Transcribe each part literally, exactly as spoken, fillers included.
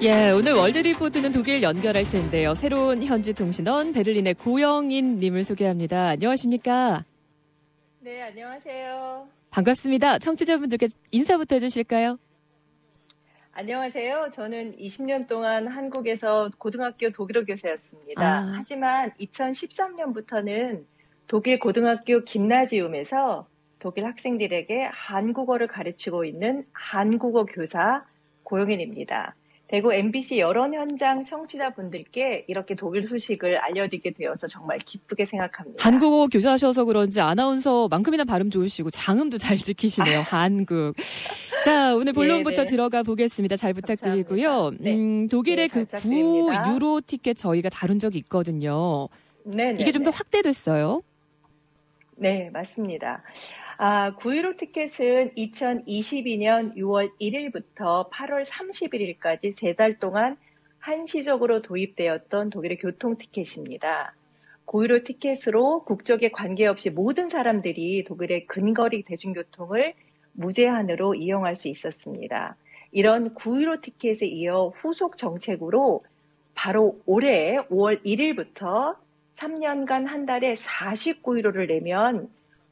예, 오늘 월드 리포트는 독일 연결할 텐데요. 새로운 현지 통신원 베를린의 고영인 님을 소개합니다. 안녕하십니까? 네, 안녕하세요. 반갑습니다. 청취자분들께 인사부터 해주실까요? 안녕하세요. 저는 이십 년 동안 한국에서 고등학교 독일어 교사였습니다. 아. 하지만 이천십삼 년부터는 독일 고등학교 김나지움에서 독일 학생들에게 한국어를 가르치고 있는 한국어 교사 고영인입니다. 대구 엠비씨 여러 현장 청취자분들께 이렇게 독일 소식을 알려드리게 되어서 정말 기쁘게 생각합니다. 한국어 교사하셔서 그런지 아나운서만큼이나 발음 좋으시고 장음도 잘 지키시네요. 아. 한국. 자, 오늘 본론부터 네네. 들어가 보겠습니다. 잘 부탁드리고요. 네. 음, 독일의 네, 그 구 유로 티켓 저희가 다룬 적이 있거든요. 네네. 이게 좀 더 확대됐어요? 네, 맞습니다. 아, 구 유로 티켓은 이천이십이 년 유월 일일부터 팔월 삼십일일까지 세 달 동안 한시적으로 도입되었던 독일의 교통 티켓입니다. 구 유로 티켓으로 국적에 관계없이 모든 사람들이 독일의 근거리 대중교통을 무제한으로 이용할 수 있었습니다. 이런 구 유로 티켓에 이어 후속 정책으로 바로 올해 오월 일일부터 삼 년간 한 달에 사십구 유로를 내면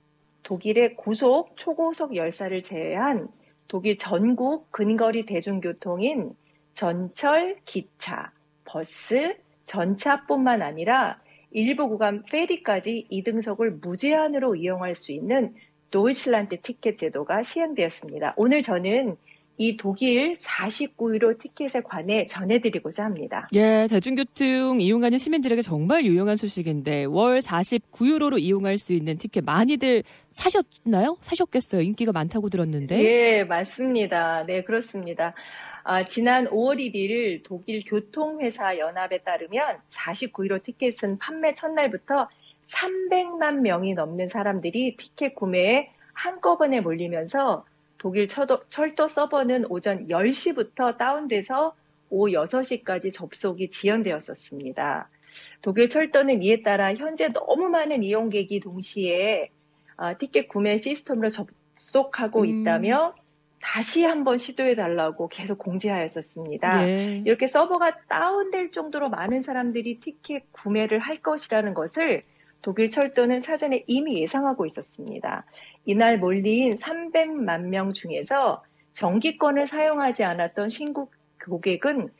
독일의 고속, 초고속 열차를 제외한 독일 전국 근거리 대중교통인 전철, 기차, 버스, 전차뿐만 아니라 일부 구간 페리까지 이등석을 무제한으로 이용할 수 있는 도이칠란드 티켓 제도가 시행되었습니다. 오늘 저는 이 독일 사십구 유로 티켓에 관해 전해드리고자 합니다. 예, 대중교통 이용하는 시민들에게 정말 유용한 소식인데 월 사십구 유로로 이용할 수 있는 티켓 많이들 사셨나요? 사셨겠어요. 인기가 많다고 들었는데. 예, 맞습니다. 네, 그렇습니다. 아, 지난 오월 일일 독일 교통회사 연합에 따르면 사십구 유로 티켓은 판매 첫날부터 삼백만 명이 넘는 사람들이 티켓 구매에 한꺼번에 몰리면서 독일 철도, 철도 서버는 오전 열 시부터 다운돼서 오후 여섯 시까지 접속이 지연되었었습니다. 독일 철도는 이에 따라 현재 너무 많은 이용객이 동시에 아, 티켓 구매 시스템으로 접속하고 음. 있다며 다시 한번 시도해달라고 계속 공지하였었습니다. 예. 이렇게 서버가 다운될 정도로 많은 사람들이 티켓 구매를 할 것이라는 것을 독일 철도는 사전에 이미 예상하고 있었습니다. 이날 몰린 삼백만 명 중에서 정기권을 사용하지 않았던 신규 고객은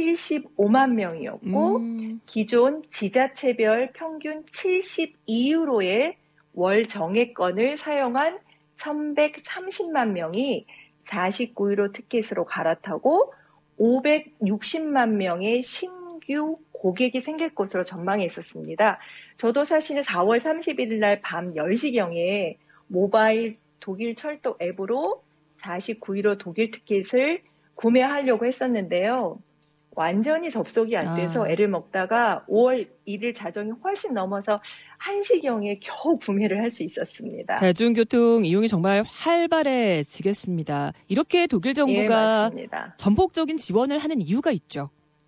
칠십오만 명이었고 음. 기존 지자체별 평균 칠십이 유로의 월 정액권을 사용한 천백삼십만 명이 사십구 유로 티켓으로 갈아타고 오백육십만 명의 신규 고객이 생길 것으로 전망해 있었습니다. 저도 사실은 사월 삼십일일 날 밤 열 시경에 모바일 독일 철도 앱으로 사십구 유로 독일 티켓을 구매하려고 했었는데요. 완전히 접속이 안 돼서 아. 애를 먹다가 오월 일일 자정이 훨씬 넘어서 한 시경에 겨우 구매를 할 수 있었습니다. 대중교통 이용이 정말 활발해지겠습니다. 이렇게 독일 정부가 예, 전폭적인 지원을 하는 이유가 있죠.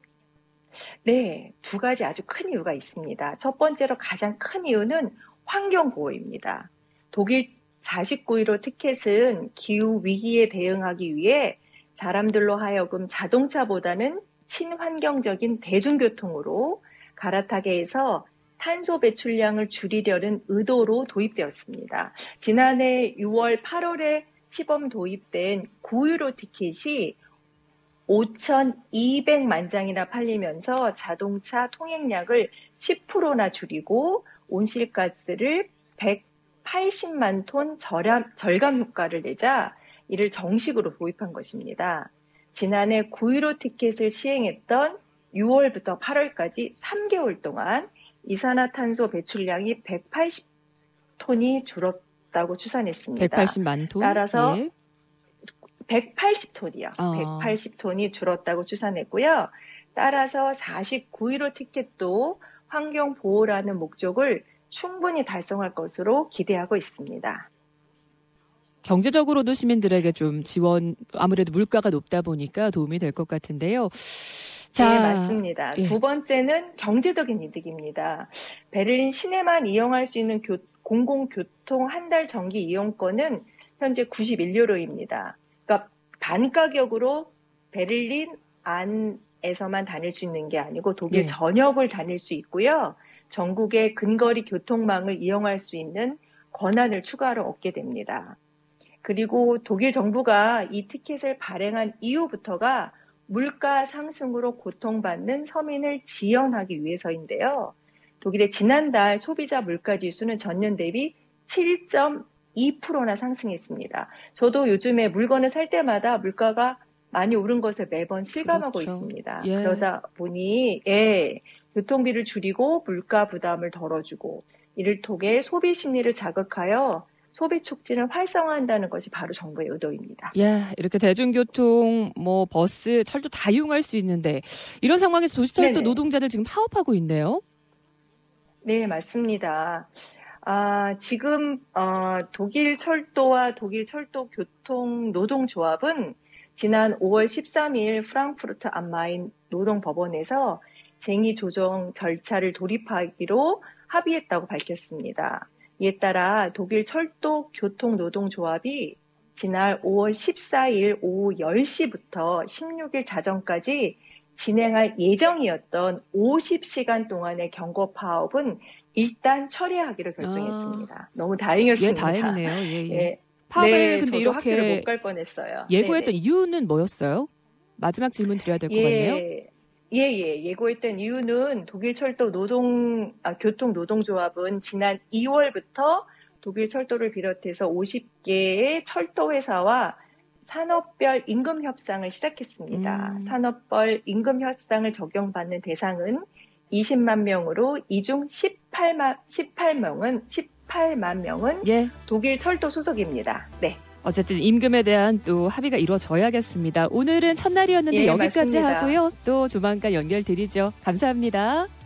네, 두 가지 아주 큰 이유가 있습니다. 첫 번째로 가장 큰 이유는 환경보호입니다. 독일 사십구 유로 티켓은 기후위기에 대응하기 위해 사람들로 하여금 자동차보다는 친환경적인 대중교통으로 갈아타게 해서 탄소 배출량을 줄이려는 의도로 도입되었습니다. 지난해 유월, 팔월에 시범 도입된 구 유로 티켓이 오천이백만 장이나 팔리면서 자동차 통행량을 십 퍼센트나 줄이고 온실가스를 백팔십만 톤 절감, 절감 효과를 내자 이를 정식으로 도입한 것입니다. 지난해 구 유로 티켓을 시행했던 유월부터 팔월까지 삼 개월 동안 이산화탄소 배출량이 백팔십 톤이 줄었다고 추산했습니다. 백팔십만 톤? 따라서 예. 백팔십 톤이요. 아. 백팔십 톤이 줄었다고 추산했고요. 따라서 사십구 유로 티켓도 환경 보호라는 목적을 충분히 달성할 것으로 기대하고 있습니다. 경제적으로도 시민들에게 좀 지원, 아무래도 물가가 높다 보니까 도움이 될 것 같은데요. 자, 네, 맞습니다. 예. 두 번째는 경제적인 이득입니다. 베를린 시내만 이용할 수 있는 교, 공공교통 한 달 정기 이용권은 현재 구십일 유로입니다. 그러니까 반 가격으로 베를린 안 에서만 다닐 수 있는 게 아니고 독일 네. 전역을 다닐 수 있고요. 전국의 근거리 교통망을 이용할 수 있는 권한을 추가로 얻게 됩니다. 그리고 독일 정부가 이 티켓을 발행한 이후부터가 물가 상승으로 고통받는 서민을 지원하기 위해서인데요. 독일의 지난달 소비자 물가 지수는 전년 대비 칠 점 이 퍼센트나 상승했습니다. 저도 요즘에 물건을 살 때마다 물가가 많이 오른 것을 매번 실감하고 그렇죠. 있습니다. 예. 그러다 보니 예, 교통비를 줄이고 물가 부담을 덜어주고 이를 통해 소비 심리를 자극하여 소비 촉진을 활성화한다는 것이 바로 정부의 의도입니다. 예, 이렇게 대중교통, 뭐 버스, 철도 다 이용할 수 있는데 이런 상황에서 도시철도 네네. 노동자들 지금 파업하고 있네요. 네, 맞습니다. 아, 지금 어, 독일 철도와 독일 철도 교통 노동조합은 지난 오월 십삼일 프랑크푸르트 am 마인 노동법원에서 쟁의 조정 절차를 돌입하기로 합의했다고 밝혔습니다. 이에 따라 독일 철도 교통 노동조합이 지난 오월 십사일 오후 열 시부터 십육일 자정까지 진행할 예정이었던 오십 시간 동안의 경고 파업은 일단 처리하기로 결정했습니다. 아. 너무 다행이었습니다. 예, 다행이네요. 예, 예. 예. 파업을 네, 근데 저도 이렇게 학교를 못 갈 뻔했어요. 예고했던 네네. 이유는 뭐였어요? 마지막 질문 드려야 될 것 같네요. 예, 예, 예. 예고했던 이유는 독일 철도 노동, 아, 교통 노동조합은 지난 이월부터 독일 철도를 비롯해서 오십 개의 철도 회사와 산업별 임금 협상을 시작했습니다. 음. 산업별 임금 협상을 적용받는 대상은 이십만 명으로 이 중 십팔만, 십팔 명은, 십팔만 명은 예. 독일 철도 소속입니다. 네. 어쨌든 임금에 대한 또 합의가 이루어져야겠습니다. 오늘은 첫날이었는데 예, 여기까지 맞습니다. 하고요. 또 조만간 연결드리죠. 감사합니다.